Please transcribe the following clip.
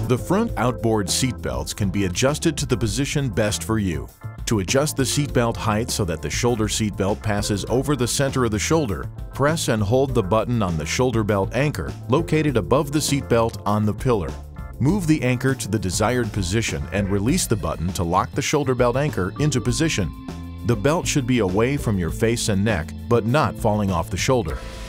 The front outboard seat belts can be adjusted to the position best for you. To adjust the seat belt height so that the shoulder seat belt passes over the center of the shoulder, press and hold the button on the shoulder belt anchor located above the seat belt on the pillar. Move the anchor to the desired position and release the button to lock the shoulder belt anchor into position. The belt should be away from your face and neck, but not falling off the shoulder.